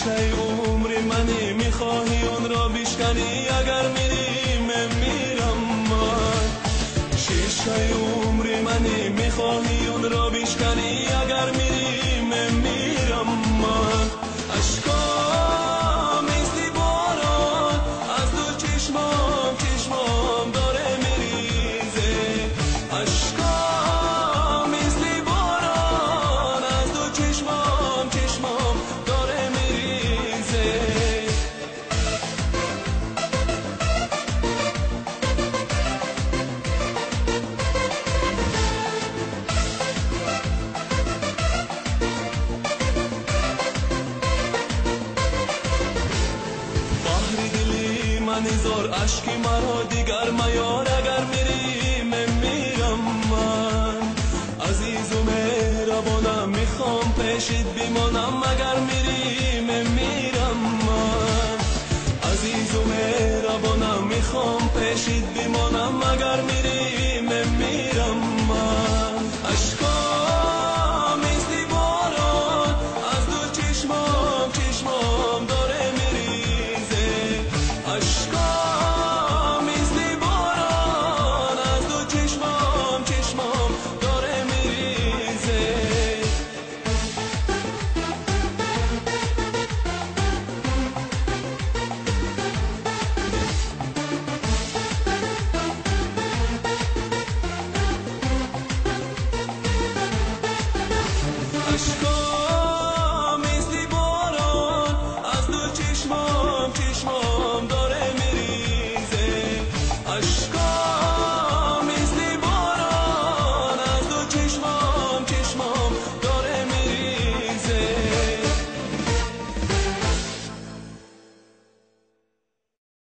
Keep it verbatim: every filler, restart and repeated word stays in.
شیشه عمر منی، میخواهی اون را بشکنی، اگر میری من میرم. من شیشه عمر منی، میخواهی اون را بشکنی، اگر میری من میرم. من اشکام مثل باران از دو چشمام چشمام داره میریزه، اشکام مثل باران از دو چشمام چشمام داره میریزه. بحر دلی من هزار اشکی مرا دیگر میار، اگر می